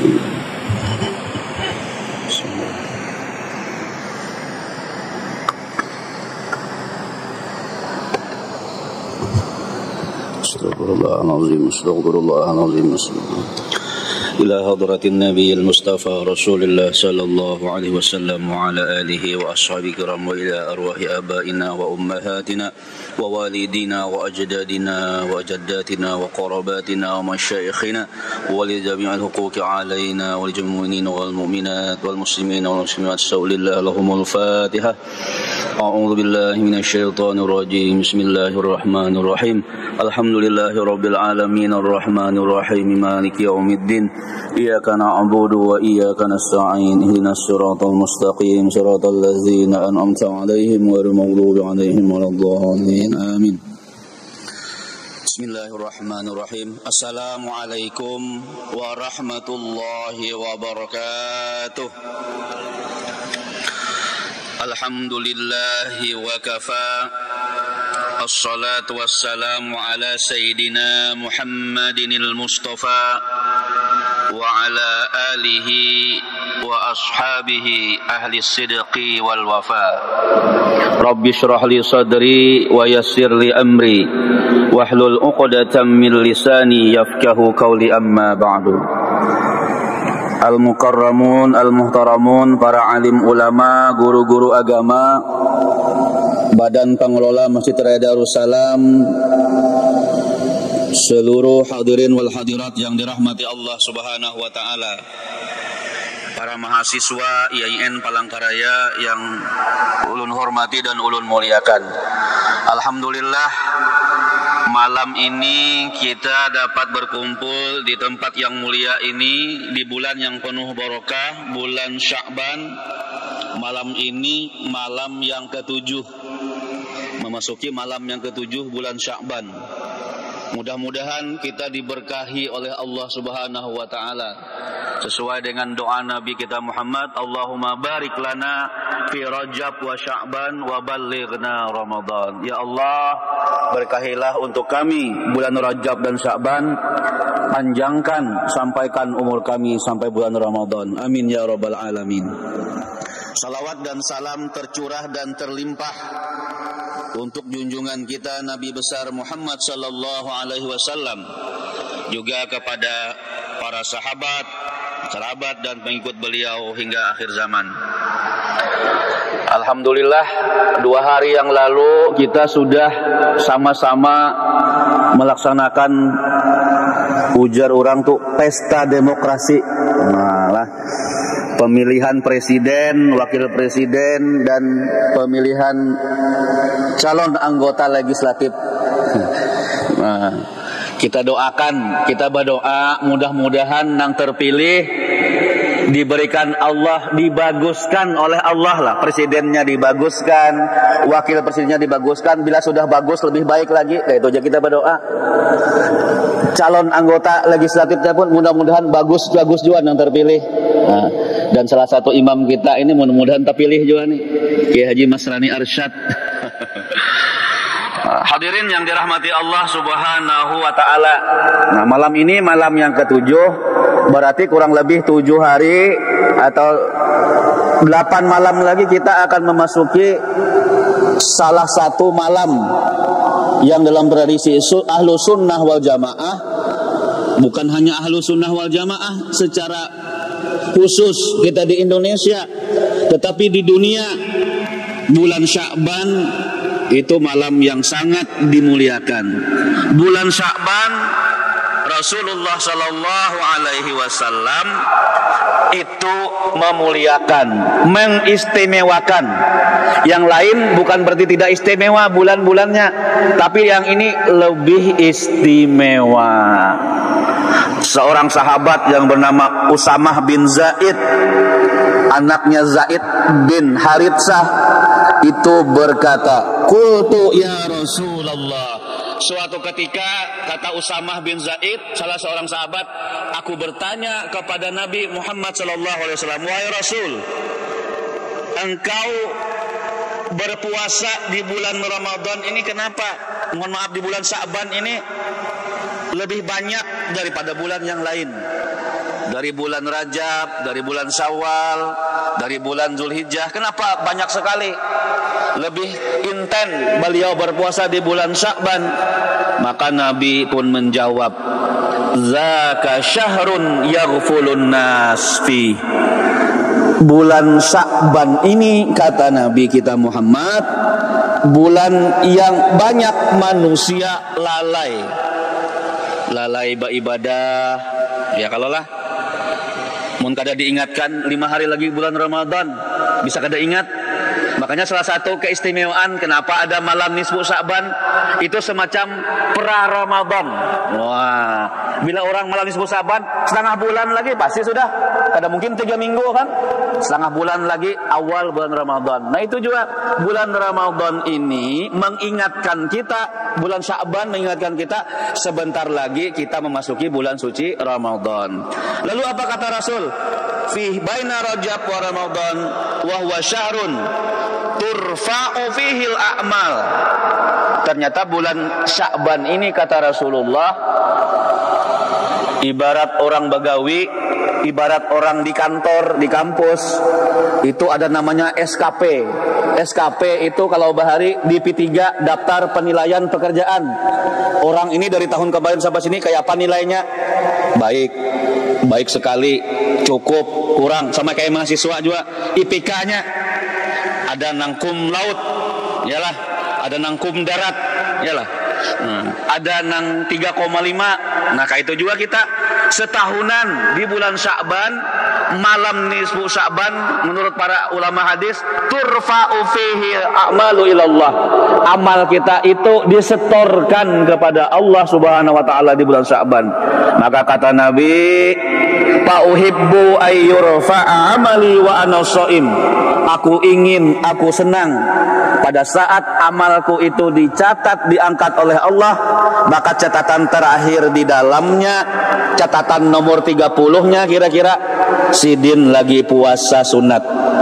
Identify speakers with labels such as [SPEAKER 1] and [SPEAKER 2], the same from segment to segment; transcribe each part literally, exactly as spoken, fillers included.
[SPEAKER 1] Astagfirullahaladzim, astagfirullahaladzim. إلى حضرة النبي المصطفى رسول الله صلى الله عليه وسلم وعلى آله وأصحابه الكرام وإلى أرواح آبائنا وأمهاتنا ووالدينا وأجدادنا وجداتنا وقرباتنا ومشايخنا ولجميع الحقوق علينا ولجميع المؤمنين والمؤمنات والمسلمين والمسلمات سول الله لهم الفاتحة. أعوذ بالله من الشيطان الرجيم. بسم الله الرحمن الرحيم. الحمد لله رب العالمين الرحمن الرحيم مالك يوم الدين. إياك نعبد وإياك نستعين اهدنا الصراط المستقيم صراط الذين أنعمت عليهم غير المغضوب عليهم ولا الضالين آمين. بسم الله الرحمن الرحيم. السلام عليكم ورحمة الله وبركاته. الحمد لله وكفى الصلاة والسلام على سيدنا محمد المصطفى وعلى آله وأصحابه أهل الصدق والوفاء. رب اشرح لي صدري ويسر لي أمري واحلل عقدة من لساني يفقه قولي. أما بعد. Al-mukarramun, al-muhtaramun, para alim ulama, guru-guru agama, Badan Pengelola Masjid Raya Darussalam, seluruh hadirin wal hadirat yang dirahmati Allah Subhanahu wa taala, para mahasiswa I A I N Palangkaraya yang ulun hormati dan ulun muliakan. Alhamdulillah, malam ini kita dapat berkumpul di tempat yang mulia ini di bulan yang penuh barokah, bulan Sya'ban. Malam ini malam yang ketujuh, memasuki malam yang ketujuh bulan Sya'ban. Mudah-mudahan kita diberkahi oleh Allah Subhanahu wa taala sesuai dengan doa Nabi kita Muhammad, Allahumma barik lana fi Rajab wa Sya'ban wa ballighna Ramadan. Ya Allah, berkahilah untuk kami bulan Rajab dan Sya'ban, panjangkan, sampaikan umur kami sampai bulan Ramadan. Amin ya rabbal alamin. Salawat dan salam tercurah dan terlimpah untuk junjungan kita Nabi besar Muhammad sallallahu alaihi wasallam, juga kepada para sahabat, kerabat dan pengikut beliau hingga akhir zaman. Alhamdulillah, dua hari yang lalu kita sudah sama-sama melaksanakan ujar orang tuh pesta demokrasi. Malah pemilihan presiden, wakil presiden, dan pemilihan calon anggota legislatif. Nah, kita doakan, kita berdoa mudah-mudahan yang terpilih diberikan Allah, dibaguskan oleh Allah lah, presidennya dibaguskan, wakil presidennya dibaguskan, bila sudah bagus lebih baik lagi. Nah, itu aja kita berdoa. Calon anggota legislatifnya pun mudah-mudahan bagus-bagus juga yang terpilih. Nah, dan salah satu imam kita ini mudah-mudahan terpilih juga nih, Kiai Haji Masrani Arsyad. Hadirin yang dirahmati Allah Subhanahu wa taala. Nah, malam ini malam yang ketujuh, berarti kurang lebih tujuh hari atau delapan malam lagi kita akan memasuki salah satu malam yang dalam tradisi ahlu sunnah wal jamaah, bukan hanya ahlu sunnah wal jamaah secara khusus kita di Indonesia, tetapi di dunia, bulan Sya'ban itu malam yang sangat dimuliakan. Bulan Sya'ban, Rasulullah Shallallahu Alaihi Wasallam itu memuliakan, mengistimewakan. Yang lain bukan berarti tidak istimewa bulan-bulannya, tapi yang ini lebih istimewa. Seorang sahabat yang bernama Usamah bin Zaid, anaknya Zaid bin Haritsah, itu berkata, "Qultu ya Rasulullah." Suatu ketika kata Usamah bin Zaid, salah seorang sahabat, aku bertanya kepada Nabi Muhammad sallallahu alaihi wasallam, "Wahai Rasul, engkau berpuasa di bulan Ramadan ini kenapa? Mohon maaf, di bulan Sya'ban ini lebih banyak daripada bulan yang lain." dari bulan Rajab, dari bulan Syawal, dari bulan Zulhijjah. Kenapa banyak sekali? Lebih intens beliau berpuasa di bulan Sya'ban. Maka Nabi pun menjawab, zaka syahrun yaghfulun nas fi. Bulan Sya'ban ini, kata Nabi kita Muhammad, bulan yang banyak manusia lalai. Lalai beribadah. Ya kalau lah mun kada diingatkan lima hari lagi bulan Ramadan, bisa kada ingat. Makanya salah satu keistimewaan kenapa ada malam nisfu Sya'ban, itu semacam pra Ramadan. Wah, bila orang malam nisfu Sya'ban setengah bulan lagi pasti sudah, kada mungkin tiga minggu kan, setengah bulan lagi awal bulan Ramadan. Nah itu juga bulan Ramadan ini mengingatkan kita, bulan Sya'ban mengingatkan kita sebentar lagi kita memasuki bulan suci Ramadan. Lalu apa kata Rasul? Fi baina Rajab wa Ramadan wa huwa syahrun turfa'u fihil a'mal. Ternyata bulan Sya'ban ini, kata Rasulullah, ibarat orang begawi, ibarat orang di kantor, di kampus, itu ada namanya S K P. S K P itu kalau bahari di P tiga, daftar penilaian pekerjaan. Orang ini dari tahun kemarin sampai sini kayak apa nilainya? Baik, baik sekali, cukup, kurang, sama kayak mahasiswa juga. I P K-nya ada nangkum laut, yalah, ada nangkum darat, yalah. Hmm. Ada nang tiga koma lima. Nah kayak itu juga kita setahunan di bulan Sya'ban, malam nisfu Sya'ban, menurut para ulama hadis, turfa'u fihi a'malu ilallah. Amal kita itu disetorkan kepada Allah Subhanahu wa taala di bulan Sya'ban. Maka kata Nabi, fa uhibbu ayyurfa'a amali wa ana shaim. Aku ingin, aku senang pada saat amalku itu dicatat, diangkat oleh Allah, maka catatan terakhir di dalamnya, catatan nomor tiga puluh-nya kira-kira, sidin lagi puasa sunat.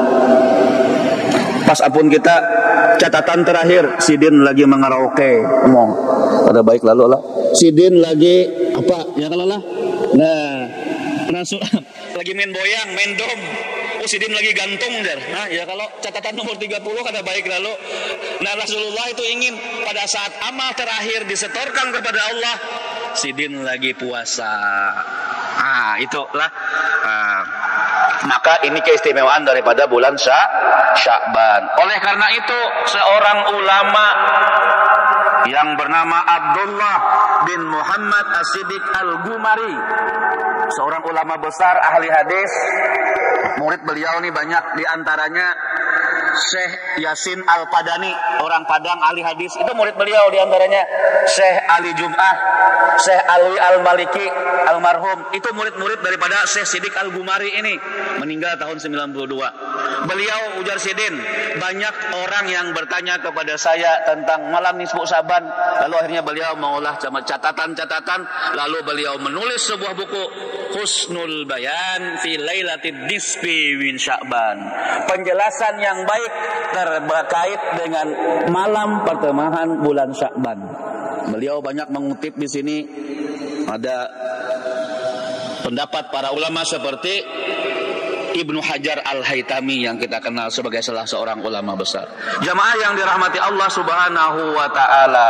[SPEAKER 1] Pas apun kita catatan terakhir, sidin lagi mengaraoke, ngomong. Pada baik lalu lah. Sidin lagi apa? Ya kalau lah. Nah, langsung lagi main boyang, main dom. Oh, sidin lagi gantung der. Nah, ya kalau catatan nomor tiga puluh kada baik lalu. Nah, Rasulullah itu ingin pada saat amal terakhir disetorkan kepada Allah, sidin lagi puasa. Ah, itulah. Ah, maka ini keistimewaan daripada bulan Sya'ban. Oleh karena itu, seorang ulama yang bernama Abdullah bin Muhammad As-Siddiq Al-Gumari, seorang ulama besar ahli hadis, murid beliau nih banyak, diantaranya Syekh Yasin Al-Padani, orang Padang ahli hadis, itu murid beliau, diantaranya Syekh Ali Jum'ah, Syekh Ali Al-Maliki almarhum, itu murid-murid daripada Syekh Siddiq Al-Gumari ini, meninggal tahun sembilan puluh dua. Beliau ujar sidin, banyak orang yang bertanya kepada saya tentang malam nisfu Sya'ban, lalu akhirnya beliau mengolah catatan-catatan, lalu beliau menulis sebuah buku, Husnul Bayan fi Lailatid Nisfi min Sya'ban, penjelasan yang baik terkait dengan malam pertengahan bulan Sya'ban. Beliau banyak mengutip di sini, ada pendapat para ulama seperti Ibnu Hajar Al-Haytami yang kita kenal sebagai salah seorang ulama besar. Jamaah yang dirahmati Allah Subhanahu wa taala,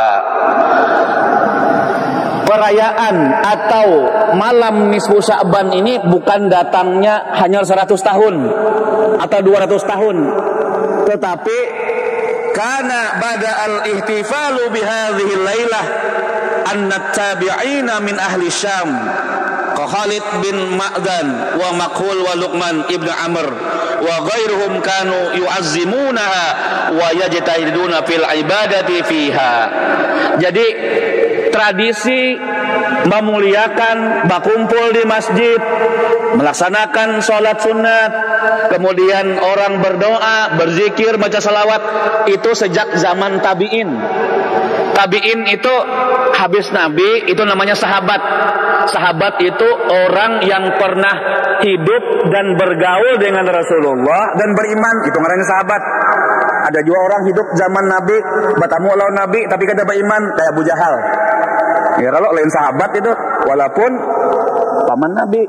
[SPEAKER 1] perayaan atau malam nisfu Sya'ban ini bukan datangnya hanya seratus tahun atau dua ratus tahun, tetapi karena bada al-ihtifalu bihadhihi lailah anna tabi'ina min ahli Syam Khalid bin Ma'dan wa Makhul wa Luqman ibn Amr wa ghairuhum kanu yu'azzimunaha wa yajtahiduna fil ibadati fiha. Jadi tradisi memuliakan, berkumpul di masjid, melaksanakan sholat sunat, kemudian orang berdoa, berzikir, baca salawat, itu sejak zaman tabi'in. Tabi'in itu habis Nabi, itu namanya sahabat. Sahabat itu orang yang pernah hidup dan bergaul dengan Rasulullah dan beriman, itu namanya sahabat. Ada juga orang hidup zaman Nabi, bertamu lawan Nabi tapi kada beriman, kayak Abu Jahal. Ya kalau lain sahabat itu, walaupun paman Nabi,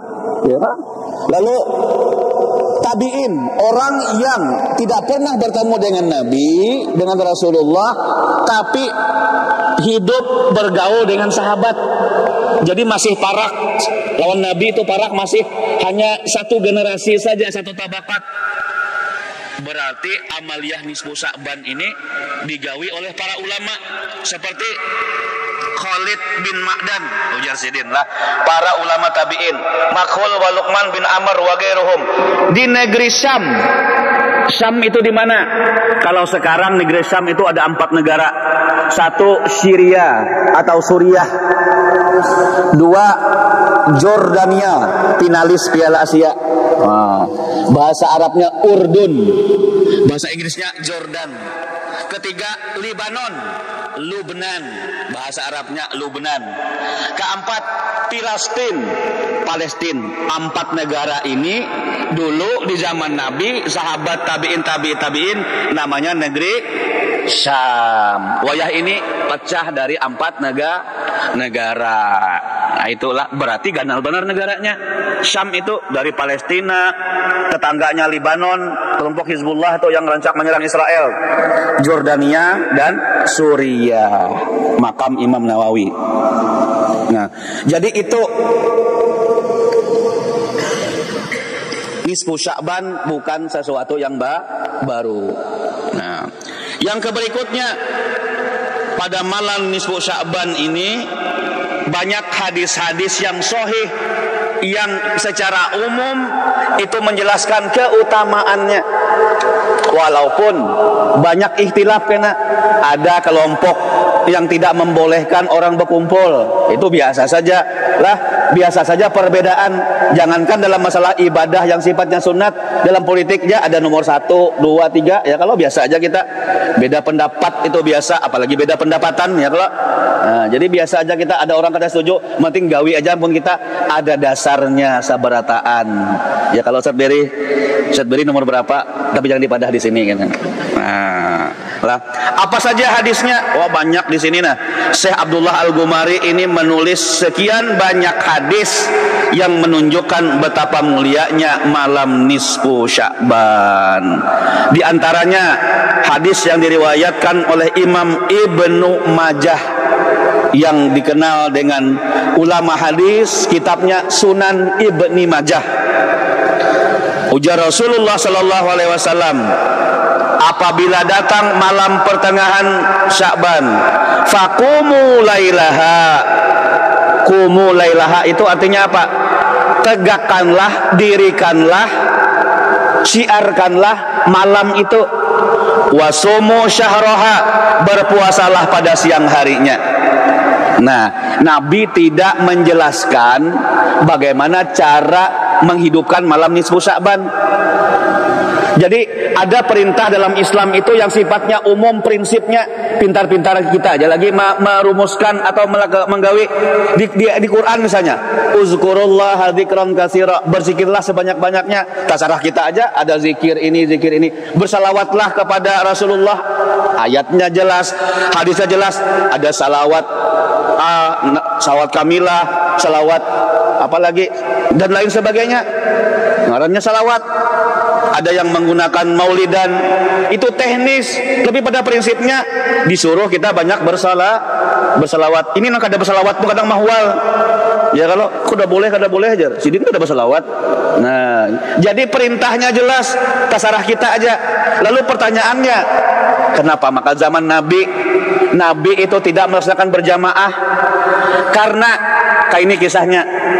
[SPEAKER 1] Ya. Lalu tabi'in, orang yang tidak pernah bertemu dengan Nabi, dengan Rasulullah, tapi hidup bergaul dengan sahabat. Jadi masih parak. Lawan Nabi itu parak masih hanya satu generasi saja, satu tabakat. Berarti amaliyah nisfu Sya'ban ini digawi oleh para ulama seperti Khalid bin Ma'dan, ujar Sidin lah, para ulama tabi'in, Makhul wa Luqman bin Amr wa ghairuhum, di negeri Syam. Syam itu di mana? Kalau sekarang negeri Syam itu ada empat negara. Satu Syria atau Suriah. Dua Jordania, finalis Piala Asia. Nah, bahasa Arabnya Urdun, bahasa Inggrisnya Jordan. Ketiga Libanon, Lubnan, bahasa Arabnya Lubnan. Keempat Palestin, Palestina. Empat negara ini dulu di zaman Nabi, sahabat tabiin tabiin tabiin, namanya negeri Syam. Wayah ini pecah dari empat negara. Negara. Nah itulah berarti ganal benar negaranya. Syam itu dari Palestina, tetangganya Libanon, kelompok Hizbullah itu yang rancak menyerang Israel, Jordania dan Suriah, makam Imam Nawawi. Nah, jadi itu nisfu Sya'ban bukan sesuatu yang ba baru. Nah, yang berikutnya pada malam nisfu Sya'ban ini banyak hadis-hadis yang sahih yang secara umum itu menjelaskan keutamaannya. Walaupun banyak ikhtilaf karena ada kelompok yang tidak membolehkan orang berkumpul, itu biasa saja lah, biasa saja perbedaan. Jangankan dalam masalah ibadah yang sifatnya sunat, dalam politiknya ada nomor satu, dua, tiga. Ya kalau biasa aja kita beda pendapat itu biasa, apalagi beda pendapatan ya kalau. Nah, jadi biasa aja kita ada orang kada setuju, penting gawi aja pun kita ada dasarnya sabarataan. Ya kalau set beri, set beri nomor berapa, tapi jangan dipadah di sini kan. Nah, lah apa saja hadisnya? Wah banyak di sini nah. Syekh Abdullah Al-Gumari ini menulis sekian banyak hadis yang menunjukkan betapa mulianya malam nisfu Sya'ban. Di antaranya hadis yang diriwayatkan oleh Imam Ibnu Majah yang dikenal dengan ulama hadis, kitabnya Sunan Ibni Majah. Ujar Rasulullah sallallahu alaihi wasallam, apabila datang malam pertengahan Sya'ban, faqumu lailaha. Qumu lailaha itu artinya apa? Tegakkanlah, dirikanlah, syiarkanlah malam itu. Wasumu syahroha, berpuasalah pada siang harinya. Nah, Nabi tidak menjelaskan bagaimana cara menghidupkan malam nisfu Sya'ban. Jadi ada perintah dalam Islam itu yang sifatnya umum, prinsipnya pintar-pintar kita aja lagi merumuskan atau menggawi di, di, di Quran misalnya, uzkurullah dzikran katsira, berzikirlah sebanyak-banyaknya. Tasarah kita aja ada zikir ini, zikir ini. Bersalawatlah kepada Rasulullah, ayatnya jelas, hadisnya jelas, ada salawat uh, salawat kamilah, salawat apalagi dan lain sebagainya. Ngarannya salawat. Ada yang menggunakan maulidan, itu teknis. Lebih pada prinsipnya disuruh kita banyak bersalah, bersalawat. Ini nang kada bersalawat pun kadang mahwal. Ya kalau kuda boleh kada boleh aja. Sidin kada bersalawat. Nah, jadi perintahnya jelas, tasarah kita aja. Lalu pertanyaannya, kenapa maka zaman Nabi Nabi itu tidak melaksanakan berjamaah? Karena kayak ini kisahnya.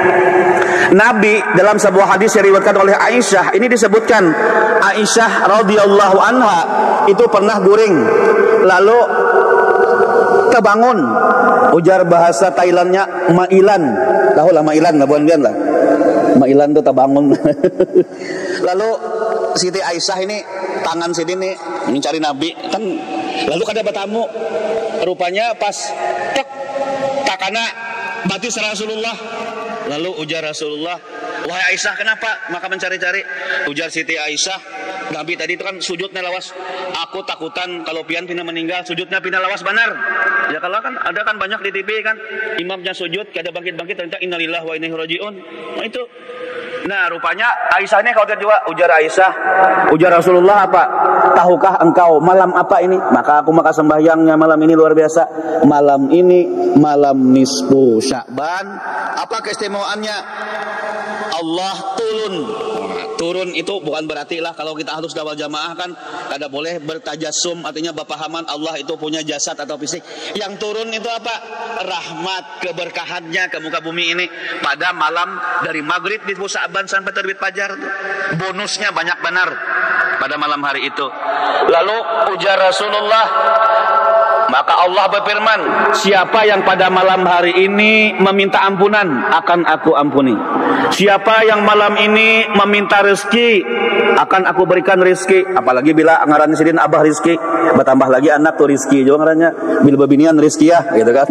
[SPEAKER 1] Nabi dalam sebuah hadis yang diriwayatkan oleh Aisyah, ini disebutkan Aisyah radhiyallahu anha itu pernah guring lalu terbangun, ujar bahasa Thailandnya mailan. Tahu lah mailan, ngabuan bian lah. Mailan itu terbangun. Lalu Siti Aisyah ini tangan Siti ini mencari Nabi kan, lalu kada bertamu. Rupanya pas tek takana batis Rasulullah. Lalu ujar Rasulullah, wahai Aisyah kenapa? Maka mencari-cari. Ujar Siti Aisyah, Nabi tadi itu kan sujudnya lawas. Aku takutan kalau pian pina meninggal, sujudnya pina lawas benar. Ya kalau kan ada kan banyak di T V kan, imamnya sujud, kada bangkit-bangkit, ternyata innalillahi wa inna ilaihi rajiun. Nah itu Nah, rupanya Aisyah ini khawatir juga. Ujar Aisyah, ujar Rasulullah apa? Tahukah engkau malam apa ini? Maka aku maka sembahyangnya malam ini luar biasa. Malam ini malam nisfu Sya'ban. Apa keistimewaannya? Allah turun. Turun itu bukan berarti lah kalau kita harus dawal jamaah kan kada boleh bertajasum, artinya berpahaman Allah itu punya jasad atau fisik. Yang turun itu apa? Rahmat, keberkahannya ke muka bumi ini pada malam dari maghrib di Sya'ban sampai terbit fajar. Bonusnya banyak benar pada malam hari itu. Lalu ujar Rasulullah, maka Allah berfirman, siapa yang pada malam hari ini meminta ampunan akan aku ampuni. Siapa yang malam ini meminta rezeki akan aku berikan rezeki. Apalagi bila ngaran sidin abah rezeki, bertambah lagi anak tuh rezeki juga ngarannya. Bila babinian rezeki ya, gitu kan.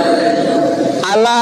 [SPEAKER 1] Ala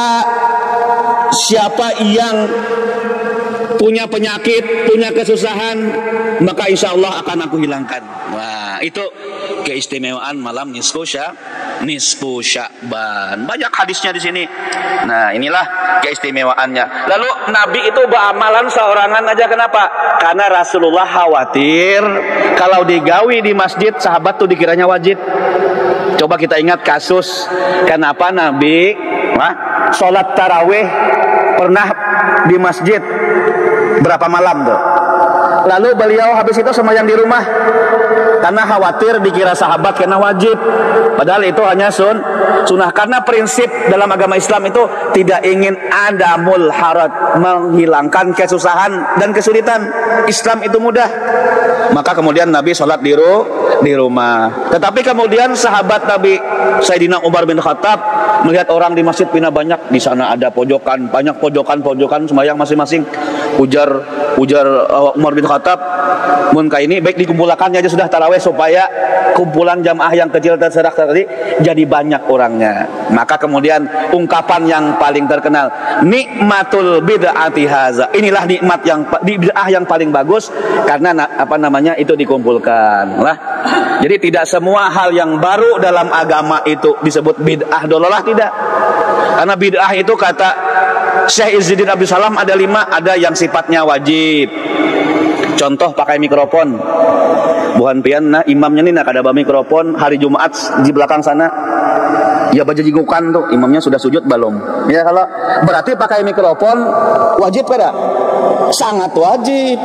[SPEAKER 1] siapa yang punya penyakit, punya kesusahan, maka insya Allah akan aku hilangkan. Wah, itu keistimewaan malam nisfu Sya, nisfu Sya'ban. Banyak hadisnya di sini. Nah, inilah keistimewaannya. Lalu Nabi itu beramalan seorangan aja, kenapa? Karena Rasulullah khawatir kalau digawi di masjid, sahabat tuh dikiranya wajib. Coba kita ingat kasus kenapa Nabi wah, sholat tarawih pernah di masjid berapa malam tuh. Lalu beliau habis itu sembahyang di rumah karena khawatir dikira sahabat karena wajib. Padahal itu hanya sun sunnah. Karena prinsip dalam agama Islam itu tidak ingin adamul haraj, menghilangkan kesusahan dan kesulitan. Islam itu mudah. Maka kemudian Nabi sholat di, ru, di rumah. Tetapi kemudian sahabat Nabi Sayyidina Umar bin Khattab melihat orang di masjid pindah banyak, di sana ada pojokan, banyak pojokan-pojokan sembahyang masing-masing. Ujar ujar uh, Umar bin Khattab, mun ka ini baik dikumpulkannya aja sudah tarawih supaya kumpulan jamaah yang kecil terserak tadi jadi banyak orangnya. Maka kemudian ungkapan yang paling terkenal, nikmatul bid'ati haza. Inilah nikmat yang bid'ah yang paling bagus karena apa namanya itu dikumpulkan. Lah. Jadi tidak semua hal yang baru dalam agama itu disebut bid'ah dolalah, tidak. Karena bid'ah itu kata Syekh Izzuddin Abdul Salam ada lima, ada yang sifatnya wajib. Contoh pakai mikrofon. Buhan pian nah imamnya nih nak ada bawa mikrofon hari Jumat di belakang sana. Ya baca jigukan tuh, imamnya sudah sujud belum? Ya kalau berarti pakai mikrofon wajib kada? Sangat wajib.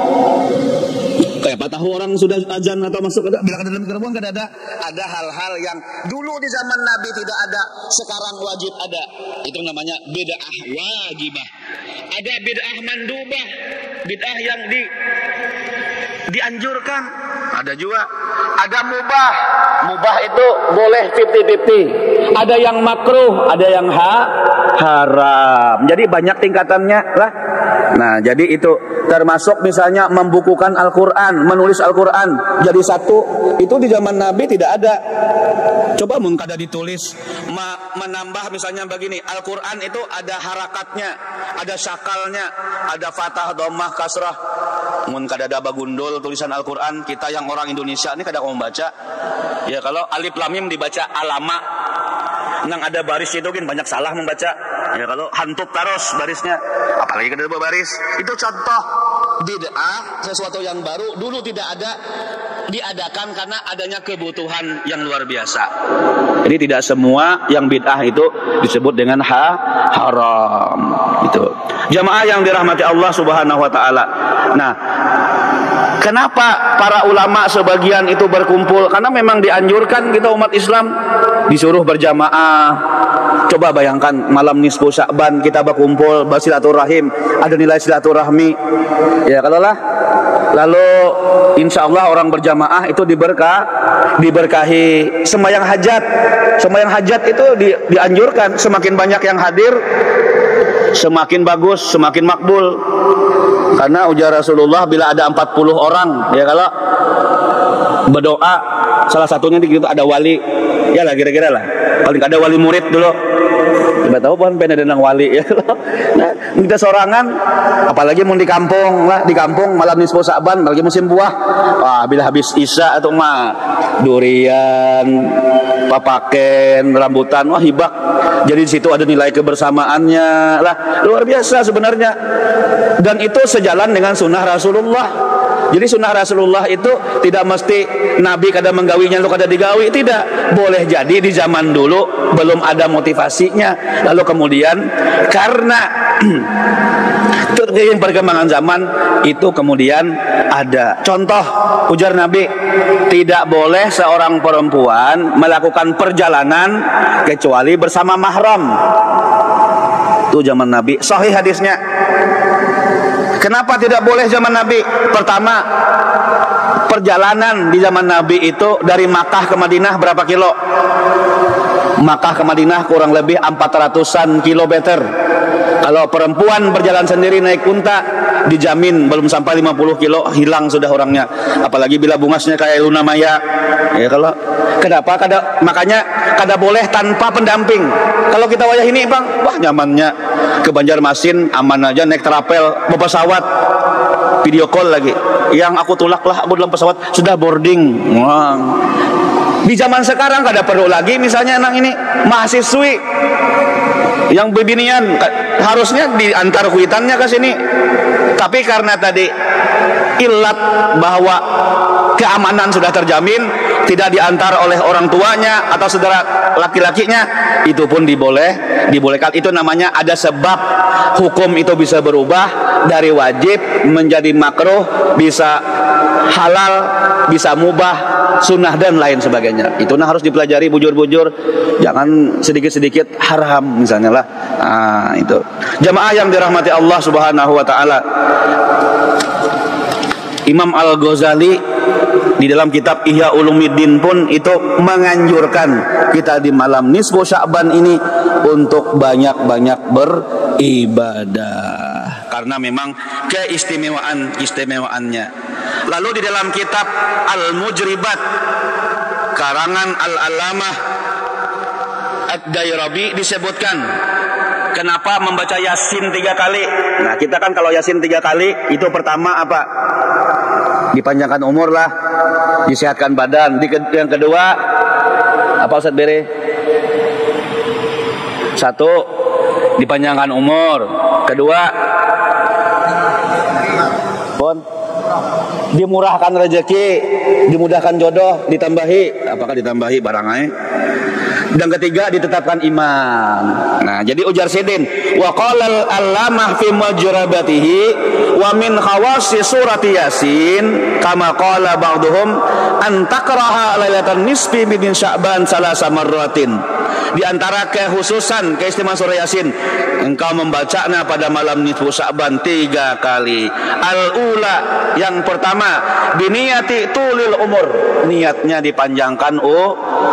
[SPEAKER 1] Kayak apa tahu orang sudah azan atau masuk ada bila dalam mikrofon kada ada. Ada hal-hal yang dulu di zaman Nabi tidak ada, sekarang wajib ada. Itu namanya bid'ah wajibah. Ada bid'ah mandubah, bid'ah yang di dianjurkan. Ada juga. Ada mubah. Mubah itu boleh fifty fifty. Ada yang makruh, ada yang ha haram. Jadi banyak tingkatannya lah. Nah, jadi itu termasuk misalnya membukukan Al-Quran, menulis Al-Quran jadi satu. Itu di zaman Nabi tidak ada. Coba mun kada ditulis menambah misalnya begini, Al-Quran itu ada harakatnya, ada syakalnya, ada fathah, dhammah, kasrah. Mun kada ada bagundul tulisan Al-Quran, kita yang orang Indonesia ini kada mau baca. Ya kalau alif lam mim dibaca alama. Nang ada baris itu kan banyak salah membaca. Ya kalau hantup taros barisnya, apalagi kada ada baris. Itu contoh bid'ah, sesuatu yang baru dulu tidak ada, diadakan karena adanya kebutuhan yang luar biasa. Jadi tidak semua yang bid'ah itu disebut dengan ha haram. Itu. Jamaah yang dirahmati Allah Subhanahu wa taala. Nah, kenapa para ulama sebagian itu berkumpul? Karena memang dianjurkan kita umat Islam disuruh berjamaah. Coba bayangkan malam nisfu Sya'ban kita berkumpul bersilaturahim, ada nilai silaturahmi. Ya kalau lah, lalu insya Allah orang berjamaah itu diberkah, diberkahi. Sembahyang hajat, sembahyang hajat itu di, dianjurkan. Semakin banyak yang hadir, semakin bagus, semakin makbul. Karena ujar Rasulullah bila ada empat puluh orang, ya kalau berdoa, salah satunya di situ ada wali, ya lah kira-kira lah. Paling ada wali murid dulu. Tidak tahu pun pengen ada wali ya. Nah, Kita sorangan, apalagi mau di kampung lah, di kampung malam nisfu Sa'ban, apalagi musim buah. Wah, bila habis isya atau mah durian, papaken, rambutan, wah hibak. Jadi di situ ada nilai kebersamaannya lah, luar biasa sebenarnya. Dan itu sejalan dengan sunnah Rasulullah. Jadi sunnah Rasulullah itu tidak mesti Nabi kada menggawinya lu kada digawi, tidak. Boleh jadi di zaman dulu belum ada motivasinya. Lalu kemudian karena terjadi perkembangan zaman itu kemudian ada. Contoh ujar Nabi, tidak boleh seorang perempuan melakukan perjalanan kecuali bersama mahram. Itu zaman Nabi. Sahih hadisnya. Kenapa tidak boleh zaman Nabi? Pertama, perjalanan di zaman Nabi itu dari Makkah ke Madinah berapa kilo? Makkah ke Madinah kurang lebih empat ratusan kilometer. Kalau perempuan berjalan sendiri naik unta, dijamin belum sampai lima puluh kilo hilang sudah orangnya. Apalagi bila bungasnya kayak Luna Maya. Ya kalau kenapa kada, makanya kada boleh tanpa pendamping. Kalau kita wayah ini Bang, wah nyamannya ke Banjarmasin aman aja naik trapel, pesawat, video call lagi. Yang aku tulak lah aku dalam pesawat sudah boarding. Wah. Di zaman sekarang kada perlu lagi misalnya anak ini mahasiswi yang bebinian harusnya diantar kuitannya ke sini, tapi karena tadi ilat bahwa keamanan sudah terjamin, tidak diantar oleh orang tuanya atau saudara laki-lakinya, itu pun diboleh dibolehkan. Itu namanya ada sebab. Hukum itu bisa berubah dari wajib menjadi makruh, bisa halal, bisa mubah, sunnah dan lain sebagainya. Itu nah harus dipelajari bujur-bujur, jangan sedikit-sedikit haram misalnya lah. Nah, itu jamaah yang dirahmati Allah Subhanahu wa taala. Imam Al-Ghazali di dalam kitab Ihya Ulumuddin pun itu menganjurkan kita di malam nisfu Sya'ban ini untuk banyak-banyak beribadah karena memang keistimewaan istimewaannya. Lalu di dalam kitab Al-Mujribat karangan Al-Alamah Ad-Dairabi disebutkan kenapa membaca Yasin tiga kali. Nah kita kan kalau Yasin tiga kali itu pertama apa? Dipanjangkan umur lah, disehatkan badan. Di, yang kedua apa Ustaz Bere? Satu, dipanjangkan umur. Kedua, pon, dimurahkan rezeki, dimudahkan jodoh, ditambahi. Apakah ditambahi barangnya? Dan ketiga ditetapkan iman. Nah, jadi ujar Sidin, wa qala al-allamah fi majrabatihi wa min khawasi surati Yasin kama qala ba'dhum an taqraha lailatan nisfi min Sya'ban salasa marratin. Di antara kekhususan keistimewaan surah Yasin, engkau membacanya pada malam nisfu Sya'ban tiga kali. Al-ula, yang pertama, biniyati tulil umur, niatnya dipanjangkan oh,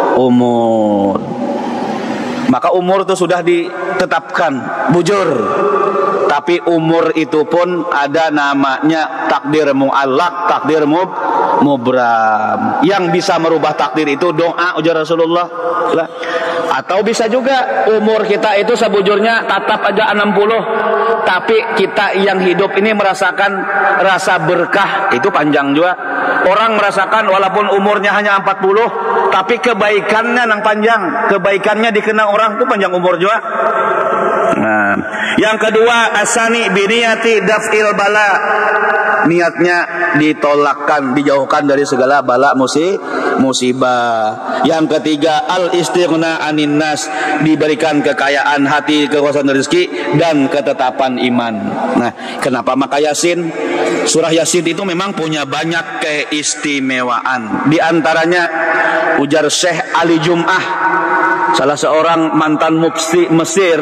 [SPEAKER 1] umur. Maka umur itu sudah ditetapkan bujur. Tapi umur itu pun ada namanya takdir mu'allaq, takdir mub, mubram. Yang bisa merubah takdir itu doa ujar Rasulullah lah. Atau bisa juga umur kita itu sebujurnya tatap aja enam puluh, tapi kita yang hidup ini merasakan rasa berkah, itu panjang juga. Orang merasakan walaupun umurnya hanya empat puluh, tapi kebaikannya nang panjang, kebaikannya dikenang orang itu panjang umur juga. Nah, yang kedua asani biniyati daf'il bala, niatnya ditolakkan, dijauhkan dari segala bala musi, musibah. Yang ketiga al istighna anin nas, diberikan kekayaan hati, kekuasaan rezeki dan ketetapan iman. Nah, kenapa maka Yasin? Surah Yasin itu memang punya banyak keistimewaan. Di antaranya ujar Syekh Ali Jum'ah, salah seorang mantan mufti Mesir,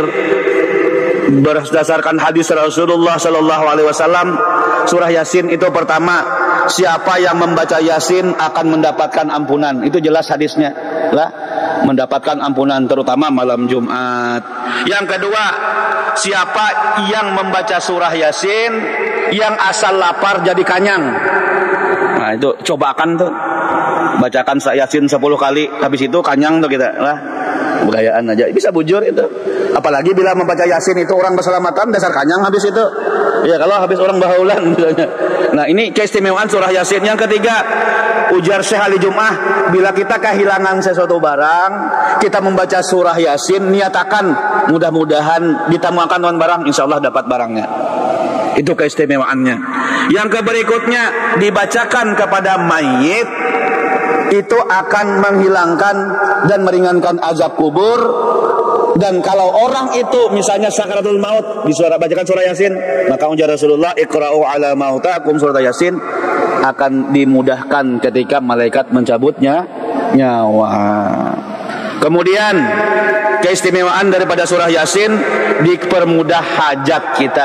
[SPEAKER 1] berdasarkan hadis Rasulullah Sallallahu Alaihi Wasallam, surah Yasin itu pertama, siapa yang membaca Yasin akan mendapatkan ampunan. Itu jelas hadisnya lah, mendapatkan ampunan terutama malam Jumat. Yang kedua, siapa yang membaca surah Yasin yang asal lapar jadi kanyang. Nah itu cobakan tuh, bacakan Yasin sepuluh kali, habis itu kanyang tuh kita lah. Budayaan aja bisa bujur itu. Apalagi bila membaca Yasin itu orang berselamatan, dasar kanyang habis itu. Ya kalau habis orang bahaulan misalnya. Nah ini keistimewaan surah Yasin. Yang ketiga, ujar Syekh Ali Jum'ah, bila kita kehilangan sesuatu barang, kita membaca surah Yasin, niatakan mudah-mudahan ditemukan tuan barang, insya Allah dapat barangnya. Itu keistimewaannya. Yang berikutnya, dibacakan kepada mayit, itu akan menghilangkan dan meringankan azab kubur. Dan kalau orang itu misalnya sakaratul maut, disuara bacakan surah Yasin, maka ujar Rasulullah, iqra'u ala mautakum, surah Yasin akan dimudahkan ketika malaikat mencabutnya nyawa. Kemudian keistimewaan daripada surah Yasin, dipermudah hajat kita.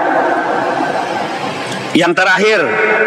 [SPEAKER 1] Yang terakhir,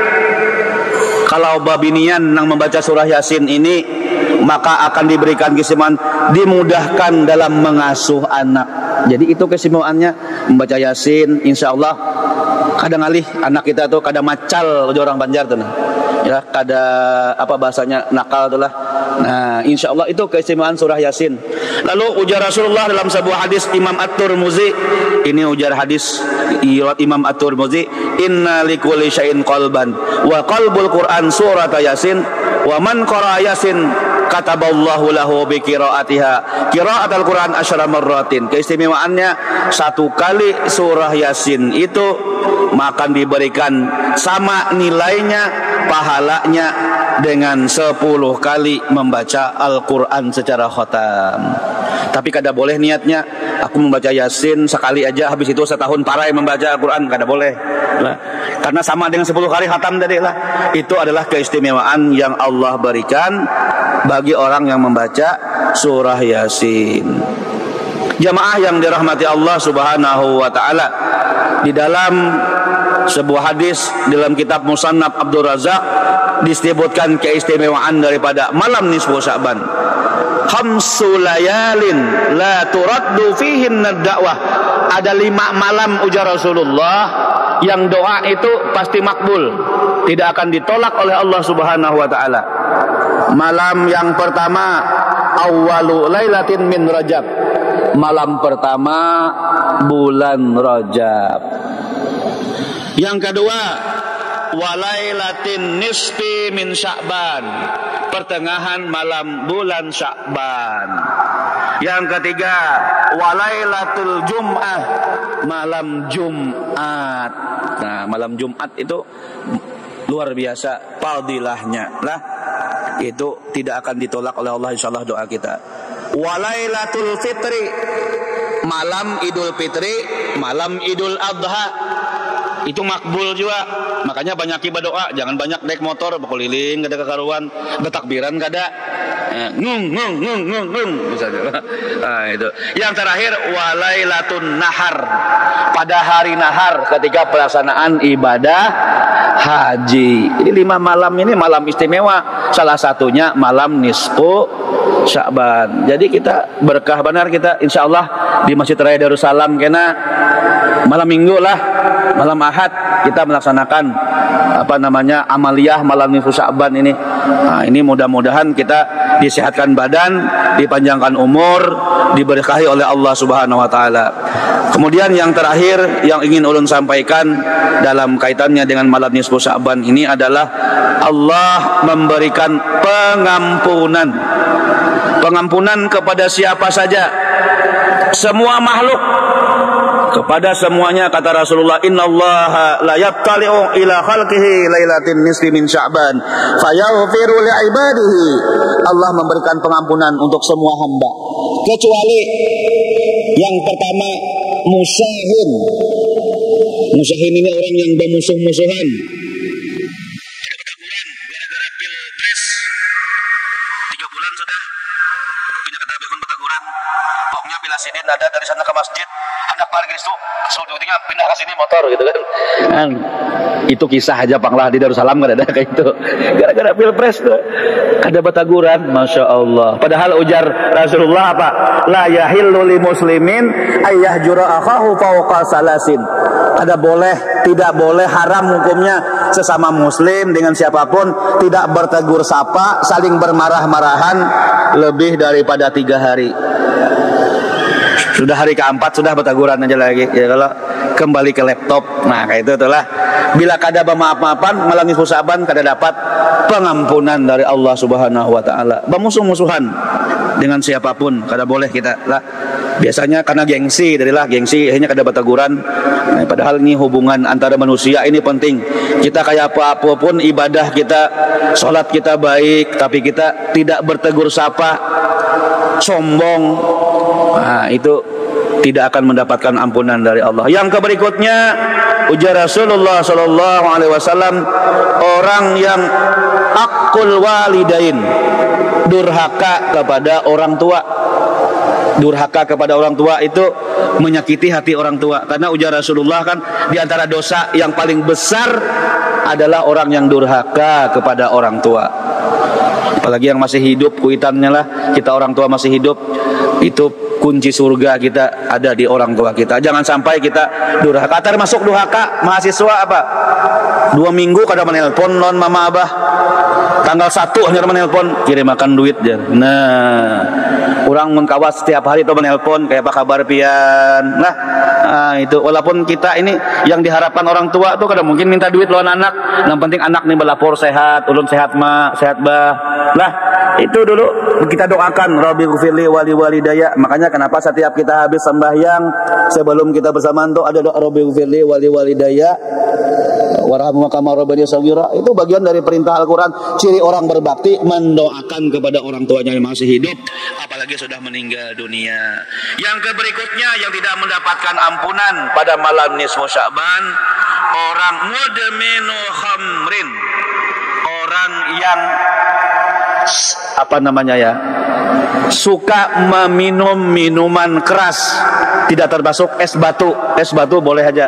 [SPEAKER 1] kalau babinian yang membaca surah Yasin ini, maka akan diberikan keistimewaan dimudahkan dalam mengasuh anak. Jadi itu keistimewaannya membaca Yasin, insya Allah kadang alih anak kita tuh kadang macal orang Banjar tuh nah. Ya kada apa bahasanya nakal tuh lah. Nah insya Allah itu keistimewaan surah Yasin. Lalu ujar Rasulullah dalam sebuah hadis Imam At-Tirmidzi, ini ujar hadis Imam At-Tirmidzi, inna likulli syai'in qalban wa qalbul Quran surat Yasin wa man qara Yasin kataballahu lahu bi qiraatiha qiraatul Quran asyara marratin. Keistimewaannya satu kali surah Yasin itu akan diberikan sama nilainya pahalanya dengan sepuluh kali membaca Al-Quran secara khatam. Tapi kada boleh niatnya aku membaca Yasin sekali aja, habis itu setahun parai membaca Al-Quran, kada boleh lah. Karena sama dengan sepuluh kali khatam tadi lah. Itu adalah keistimewaan yang Allah berikan bagi orang yang membaca surah Yasin. Jamaah yang dirahmati Allah Subhanahu wa taala, di dalam sebuah hadis dalam kitab Musannaf Abdul Razak disebutkan keistimewaan daripada malam nisfu Sya'ban. Khamsu layalin la turaddu fihin ad-da'wah. Ada lima malam ujar Rasulullah yang doa itu pasti makbul, tidak akan ditolak oleh Allah Subhanahu wa taala. Malam yang pertama awwalu lailatin min Rajab. Malam pertama bulan Rajab. Yang kedua, walailatin nisfi min Sya'ban, pertengahan malam bulan Sya'ban. Yang ketiga, walailatul Jum'ah, malam Jumat. Nah, malam Jumat itu luar biasa fadilahnya lah. Itu tidak akan ditolak oleh Allah insyaallah doa kita. Walailatul Fitri, malam Idul Fitri, malam Idul Adha, itu makbul juga. Makanya banyak berdoa, jangan banyak naik motor berkeliling kada kekaruan, bertakbiran kada. Ngung ngung ngung ngung ngung misalnya. Nah, itu. Yang terakhir walailatun nahar, pada hari nahar ketika pelaksanaan ibadah haji. Jadi lima malam ini malam istimewa. Salah satunya malam nisfu Sya'ban. Jadi kita berkah benar kita insyaallah di Masjid Raya Darussalam kena malam Minggu lah, malam Ahad kita melaksanakan apa namanya amaliyah malam nisfu Sya'ban ini. Nah, ini mudah-mudahan kita disehatkan badan, dipanjangkan umur, diberkahi oleh Allah Subhanahu wa taala. Kemudian yang terakhir yang ingin ulun sampaikan dalam kaitannya dengan malam nisfu Sya'ban ini adalah Allah memberikan pengampunan. Pengampunan kepada siapa saja, semua makhluk, kepada semuanya. Kata Rasulullah, innallaha la yattali'u ila khalqihi lailatin nisfi min Sya'ban fayaghfiru li ibadihi. Allah memberikan pengampunan untuk semua hamba kecuali yang pertama musahin. Musahin ini orang yang bermusuh-musuhan. Sidin ada dari sana ke masjid, anak parkir itu sudutnya pindah ke sini motor gitu kan. Kan itu kisah aja panglah di Darussalam kan ada kayak itu. Gara-gara pilpres tuh ada bataguran, masya Allah. Padahal ujar Rasulullah apa? La yahillu li muslimin ayyahjura akhahu fawqa salasin. Ada boleh, tidak boleh, haram hukumnya sesama muslim dengan siapapun tidak bertegur sapa, saling bermarah-marahan lebih daripada tiga hari. Sudah hari keempat sudah berteguran aja lagi. Ya kalau kembali ke laptop, nah kayak itu itulah. Bila kada bermaaf-maafan malam nisfu Sa'ban kada dapat pengampunan dari Allah Subhanahu wa taala. Bermusuh-musuhan dengan siapapun kada boleh kita lah. Biasanya karena gengsi, darilah gengsi akhirnya kada berteguran. Nah, padahal ini hubungan antara manusia ini penting. Kita kayak apa-apa pun ibadah kita, salat kita baik, tapi kita tidak bertegur sapa, sombong. Nah, itu tidak akan mendapatkan ampunan dari Allah. Yang berikutnya ujar Rasulullah sallallahu alaihi wasallam, orang yang akul walidain, durhaka kepada orang tua. Durhaka kepada orang tua itu menyakiti hati orang tua. Karena ujar Rasulullah kan di antara dosa yang paling besar adalah orang yang durhaka kepada orang tua. Apalagi yang masih hidup, kuitannya lah kita orang tua masih hidup, itu kunci surga kita ada di orang tua kita. Jangan sampai kita durhaka. Termasuk durhaka mahasiswa apa? Dua minggu kada menelpon non mama abah. Tanggal satu hanya menelpon, kirim makan duit aja. Nah, orang mengkawas setiap hari itu menelpon kayak apa kabar pian. Nah, nah, itu walaupun kita ini yang diharapkan orang tua tuh kada mungkin minta duit lawan anak. Yang penting anak nih berlapor sehat, ulun sehat ma, sehat bah. Lah, itu dulu kita doakan Rabbi ghfirli wali walidaya. Makanya kenapa setiap kita habis sembahyang sebelum kita bersamaan tuh ada doa Rabbi ghfirli wali walidaya warhamhuma kama rabbayani shaghira. Itu bagian dari perintah Al-Qur'an. Ciri orang berbakti mendoakan kepada orang tuanya yang masih hidup, apalagi sudah meninggal dunia. Yang berikutnya yang tidak mendapatkan ampunan pada malam nisfu Sya'ban, orang mudminu khamrin, orang yang apa namanya ya, suka meminum minuman keras, tidak termasuk es batu. Es batu boleh aja,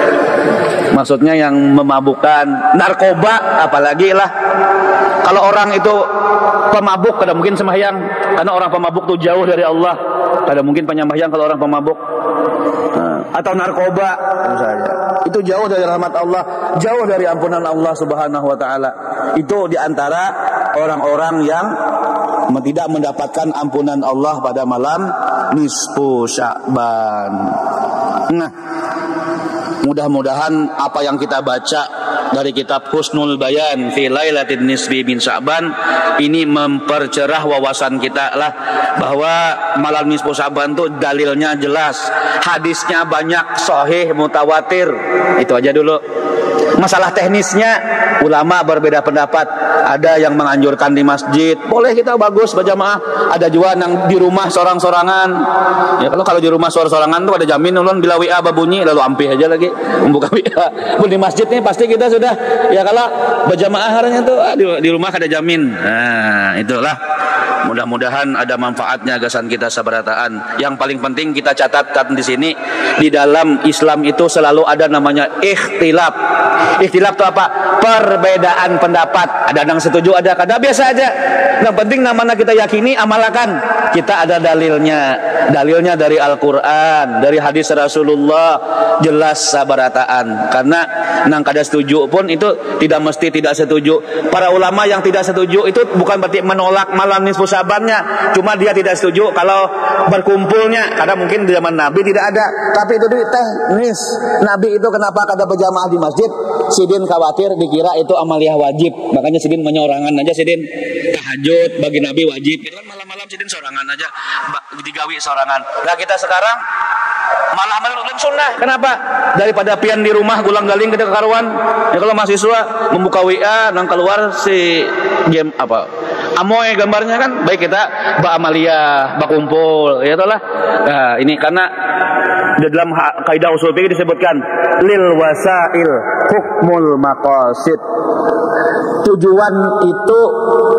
[SPEAKER 1] maksudnya yang memabukkan, narkoba apalagi lah. Kalau orang itu pemabuk, kada mungkin sembahyang, karena orang pemabuk itu jauh dari Allah. Kada mungkin penyembahyang kalau orang pemabuk. Nah, atau narkoba misalnya, itu jauh dari rahmat Allah, jauh dari ampunan Allah Subhanahu wa taala. Itu diantara orang-orang yang tidak mendapatkan ampunan Allah pada malam nisfu Sya'ban. Nah, mudah-mudahan apa yang kita baca dari kitab Husnul Bayan fi Lailatin Nisfi bin Sya'ban ini mempercerah wawasan kita lah, bahwa malam nisfu Sya'ban itu dalilnya jelas, hadisnya banyak, sahih, mutawatir. Itu aja dulu. Masalah teknisnya ulama berbeda pendapat. Ada yang menganjurkan di masjid, boleh kita bagus berjamaah. Ada juga yang di rumah sorang-sorangan. Ya kalau kalau di rumah sorang-sorangan tuh ada jamin ulun bila W A babunyi lalu ampih aja lagi membuka W A. Di masjid nih pasti kita sudah ya kalau berjamaah harusnya tuh di, di rumah ada jamin. Nah, itulah. Mudah-mudahan ada manfaatnya gasan kita sabarataan. Yang paling penting kita catatkan di sini, di dalam Islam itu selalu ada namanya ikhtilaf. Ikhtilaf itu apa? Perbedaan pendapat. Ada yang setuju, ada kada, biasa aja. Yang penting namanya kita yakini, amalkan. Kita ada dalilnya. Dalilnya dari Al-Qur'an, dari hadis Rasulullah, jelas sabarataan. Karena nang kada setuju pun itu tidak mesti tidak setuju. Para ulama yang tidak setuju itu bukan berarti menolak malam nisfu Sya'bannya, cuma dia tidak setuju kalau berkumpulnya. Karena mungkin di zaman Nabi tidak ada, tapi itu teknis. Nabi itu kenapa kada berjamaah di masjid? Sidin khawatir dikira itu amaliyah wajib, makanya Sidin menyorangan aja. Sidin tahajud bagi Nabi wajib, itu kan malam-malam Sidin sorangan aja, digawi sorangan. Nah kita sekarang malah menurut sunnah. Kenapa? Daripada pian di rumah gulang-galing ke karuan. Ya kalau mahasiswa membuka W A nang keluar si game apa? Amoy gambarnya kan, baik kita ba amaliyah, ba kumpul, ya itulah. Nah, ini karena di dalam kaidah usul fikih disebutkan lil wasail hukmul maqasid. Tujuan itu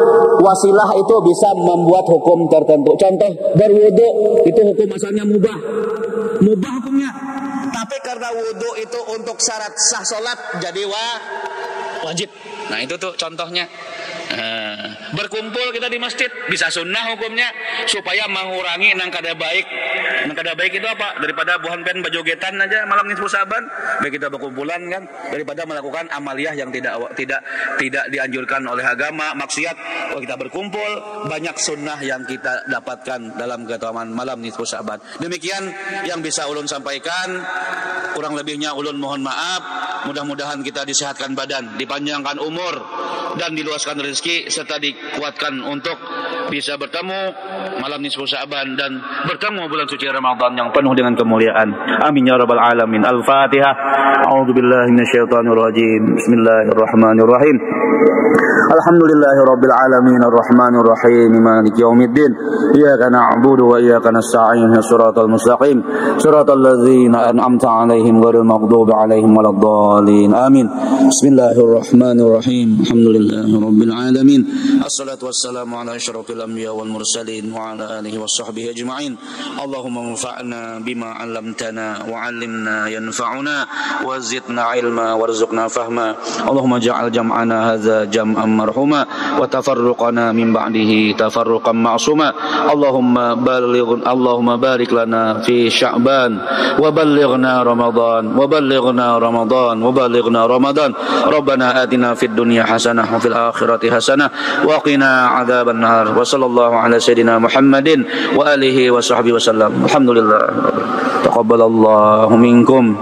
[SPEAKER 1] wasilah itu bisa membuat hukum tertentu. Contoh berwudu itu hukum asalnya mubah, mubah hukumnya. Tapi karena wudu itu untuk syarat sah sholat jadi wa wajib. Nah itu tuh contohnya. Nah, berkumpul kita di masjid bisa sunnah hukumnya supaya mengurangi nang kada baik. Nang kada baik itu apa? Daripada buhan pen bajogetan aja malam nisfu Saban, baik kita berkumpulan kan daripada melakukan amaliyah yang tidak tidak tidak dianjurkan oleh agama, maksiat. Kalau kita berkumpul banyak sunnah yang kita dapatkan dalam keutamaan malam nisfu Saban. Demikian yang bisa ulun sampaikan. Kurang lebihnya ulun mohon maaf. Mudah-mudahan kita disehatkan badan, dipanjangkan umur dan diluaskan rezeki serta dikuatkan untuk bisa bertemu malam nisfu Sa'ban dan bertemu bulan suci Ramadan yang penuh dengan kemuliaan. Amin ya rabbal alamin. Al-Fatihah. A'udzubillahi minasyaitonir rajim. Bismillahirrahmanirrahim. Alhamdulillahi rabbil alamin arrahmanir rahim maliki yaumiddin. Iyyaka na'budu wa iyyaka nasta'in. Shiratal mustaqim. Shiratal ladzina an'amta 'alaihim ghairil maghdubi 'alaihim waladdallin. Amin. Bismillahirrahmanirrahim. Alhamdulillahi rabbil alamin. Assalatu wassalamu ala asyrafil anbiya wal mursalin wa ala alihi washabbihi ajma'in. Allahumma anfa'na bima 'allamtana wa 'allimna yanfa'una wa zidna 'ilma warzuqna fahma. Allahumma ja'al jam'ana hadza jam'an marhuma wa tafarruqana min ba'dihi tafarruqan ma'suma. Allahumma balligh Allahumma barik lana fi Sya'ban wa ballighna Ramadan wa ballighna Ramadan wa ballighna Ramadan. Rabbana atina fid dunya hasanah wa fil akhirati hasanah wa qina adzaban nar. Wa sallallahu ala sayyidina Muhammadin wa alihi wa sahbihi wasallam. Alhamdulillah. Taqabbalallahu minkum.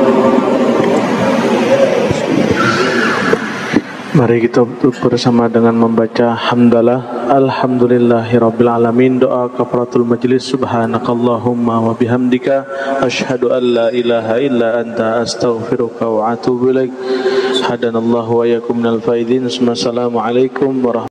[SPEAKER 2] Mari kita bersama dengan membaca hamdalah. Alhamdulillahirabbil alamin. Doa kafaratul majlis. Subhanakallahumma wa bihamdika asyhadu an la ilaha illa anta astaghfiruka wa atubu ilaik. Hadanallahu wa iyyakum minal faizin. Assalamualaikum warahmatullahi wabarakatuh.